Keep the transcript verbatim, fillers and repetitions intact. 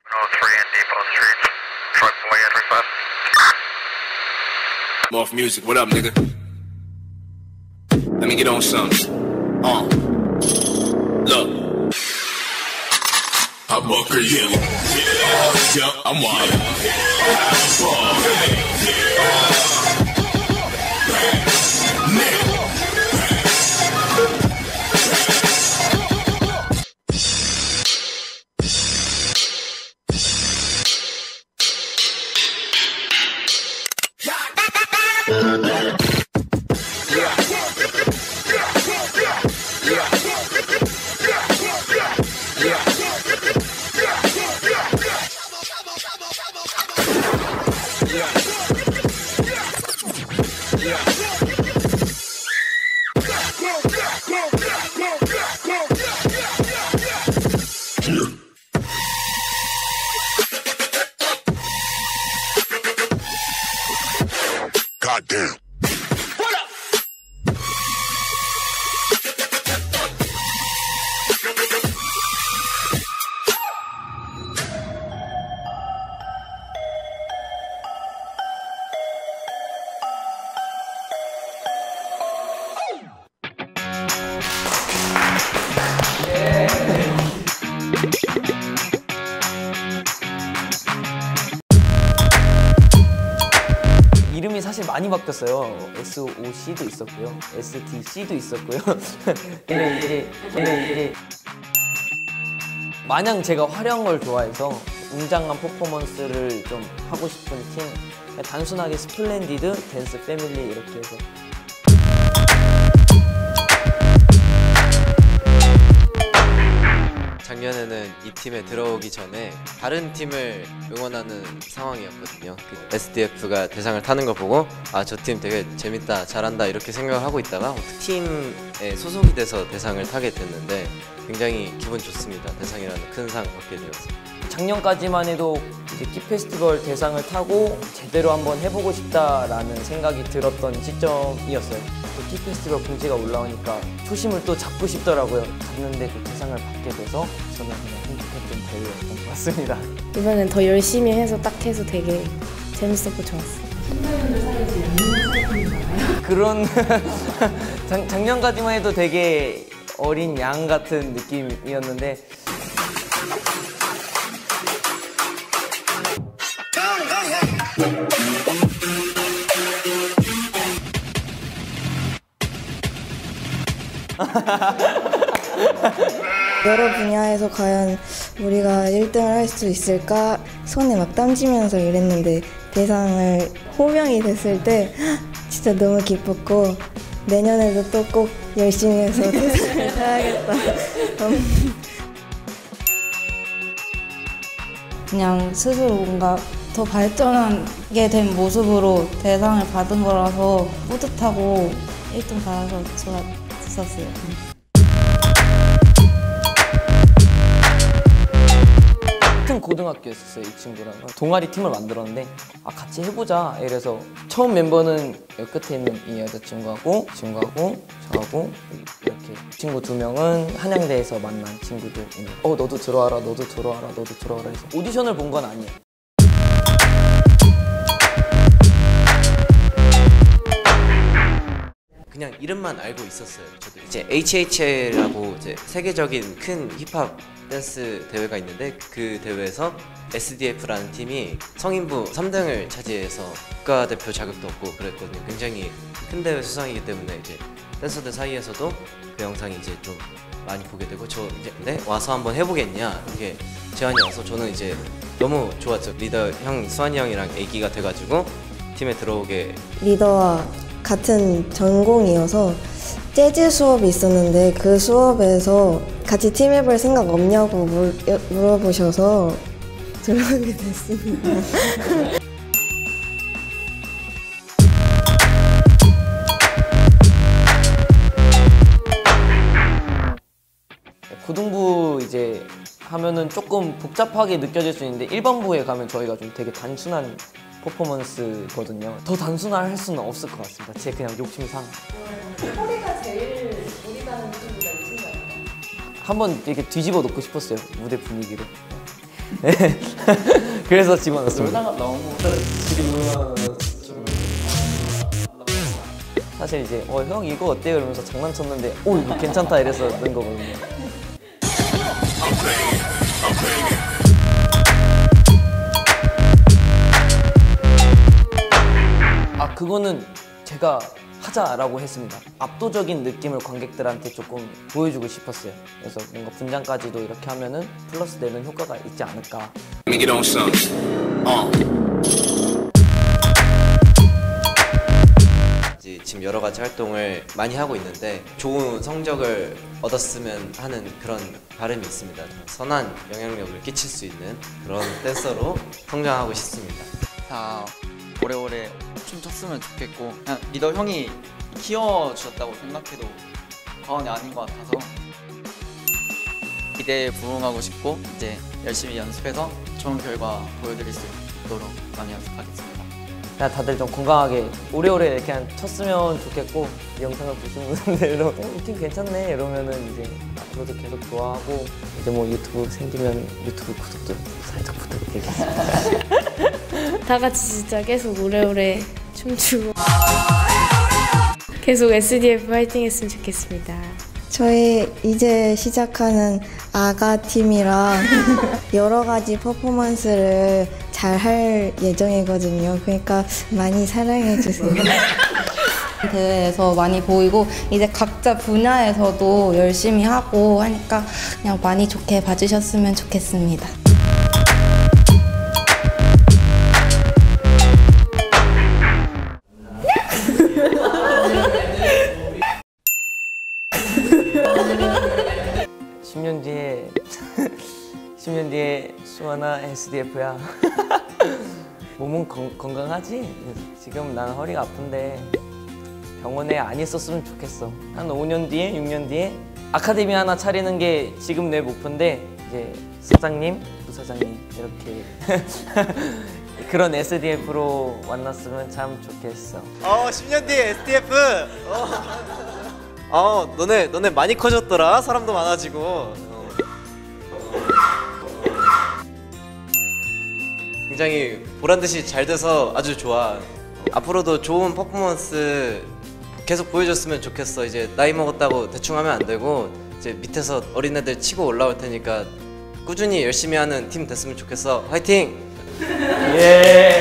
Morph Music, what up, nigga? Let me get on something. Uh, look. I'm a creative. Yeah, yeah, I'm wild. Goddamn. What up? 이름이 사실 많이 바뀌었어요. 에스 오 씨도 있었고요, 에스 디 씨도 있었고요. 근데 이제 근데 이제 마냥 제가 화려한 걸 좋아해서 웅장한 퍼포먼스를 좀 하고 싶은 팀, 단순하게 스플렌디드, 댄스 패밀리 이렇게 해서. 작년에는 이 팀에 들어오기 전에 다른 팀을 응원하는 상황이었거든요. 그 에스디에프가 대상을 타는 거 보고 아, 저 팀 되게 재밌다, 잘한다 이렇게 생각을 하고 있다가 팀에 소속이 돼서 대상을 타게 됐는데 굉장히 기분 좋습니다. 대상이라는 큰 상 받게 되어서. 작년까지만 해도 이제 키 페스티벌 대상을 타고 제대로 한번 해보고 싶다라는 생각이 들었던 시점이었어요. 키 페스티벌 공지가 올라오니까 초심을 또 잡고 싶더라고요. 갔는데 그 대상을 받게 돼서 저는 그냥 행복했던 대회였던 것 같습니다. 이번엔 더 열심히 해서 딱 해서 되게 재밌었고 좋았어요. 심사위원들 사이에서 양념 사이클이 많아요? 그런 작, 작년까지만 해도 되게 어린 양 같은 느낌이었는데 여러 분야에서 과연 우리가 일 등을 할 수 있을까 손에 막 땀지면서 이랬는데 대상을 호명이 됐을 때 진짜 너무 기뻤고 내년에도 또 꼭 열심히 해서 대상을 타야겠다. 그냥 스스로 뭔가 더 발전하게 된 모습으로 대상을 받은 거라서 뿌듯하고 일 등 받아서 좋았었어요. 같은 고등학교였어요. 이 친구랑 동아리 팀을 만들었는데 아, 같이 해보자 이래서 처음 멤버는 여기 끝에 있는 이 여자친구하고 친구하고 저하고 이렇게 친구 두 명은 한양대에서 만난 친구들. 어 너도 들어와라 너도 들어와라 너도 들어와라 해서 오디션을 본 건 아니에요. 그냥 이름만 알고 있었어요. 저도 이제 에이치에이치엘이라고 이제 세계적인 큰 힙합 댄스 대회가 있는데 그 대회에서 에스디에프라는 팀이 성인부 삼 등을 차지해서 국가대표 자격도 얻고 그랬거든요. 굉장히 큰 대회 수상이기 때문에 이제 댄서들 사이에서도 그 영상이 이제 좀 많이 보게 되고 저 이제 근데 와서 한번 해보겠냐 이게 제안이 와서 저는 이제 너무 좋았죠. 리더 형 수환이 형이랑 애기가 돼가지고 팀에 들어오게. 리더와 같은 전공이어서 재즈 수업이 있었는데 그 수업에서 같이 팀해볼 생각 없냐고 물, 물어보셔서 들어오게 됐습니다. 고등부 이제 하면은 조금 복잡하게 느껴질 수 있는데 일 번부에 가면 저희가 좀 되게 단순한 퍼포먼스거든요. 더 단순할 수는 없을 것 같습니다. 제 그냥 욕심상. 소리가 제일 우리가는 팀보다 이 친구예요. 한번 이렇게 뒤집어 놓고 싶었어요. 무대 분위기를. 네. 그래서 집어넣었습니다. 놀다가 너무 사실 이제 어 형 이거 어때요? 이러면서 장난쳤는데 오 이거 괜찮다 이래서 넣은 거거든요. 아 그거는 제가 하자라고 했습니다. 압도적인 느낌을 관객들한테 조금 보여주고 싶었어요. 그래서 뭔가 분장까지도 이렇게 하면은 플러스 되는 효과가 있지 않을까. Let me get on some. Uh. 이제 지금 여러 가지 활동을 많이 하고 있는데 좋은 성적을 얻었으면 하는 그런 바람이 있습니다. 선한 영향력을 끼칠 수 있는 그런 댄서로 성장하고 싶습니다. 다 오래오래 춤췄으면 좋겠고 그냥 리더 형이 키워주셨다고 생각해도 과언이 아닌 것 같아서 기대에 부응하고 싶고 이제 열심히 연습해서 좋은 결과 보여드릴 수 있도록 많이 연습하겠습니다. 그냥 다들 좀 건강하게 오래오래 그냥 쳤으면 좋겠고 이 영상을 보시는 분들도 어, 이 팀 괜찮네 이러면은 이제 앞으로도 계속 좋아하고 이제 뭐 유튜브 생기면 유튜브 구독도 살짝 부탁드리겠습니다. 다 같이 진짜 계속 오래오래 춤추고 계속 에스디에프 화이팅 했으면 좋겠습니다. 저희 이제 시작하는 아가 팀이라 여러 가지 퍼포먼스를 잘 할 예정이거든요. 그러니까 많이 사랑해 주세요. 대회에서 많이 보이고 이제 각자 분야에서도 열심히 하고 하니까 그냥 많이 좋게 봐주셨으면 좋겠습니다. 십 년 뒤에 십 년 뒤에 수아나 에스디에프야. 몸은 건, 건강하지? 지금 난 허리가 아픈데 병원에 안 있었으면 좋겠어. 한 오 년 뒤에 육 년 뒤에 아카데미 하나 차리는 게 지금 내 목표인데 이제 사장님, 부사장님 이렇게 그런 에스디에프로 만났으면 참 좋겠어. 어, 십 년 뒤에 에스디에프. 어. 어, 너네 너네 많이 커졌더라. 사람도 많아지고. 어. 굉장히 보란 듯이 잘 돼서 아주 좋아. 앞으로도 좋은 퍼포먼스 계속 보여줬으면 좋겠어. 이제 나이 먹었다고 대충 하면 안 되고 이제 밑에서 어린애들 치고 올라올 테니까 꾸준히 열심히 하는 팀 됐으면 좋겠어. 화이팅! 예.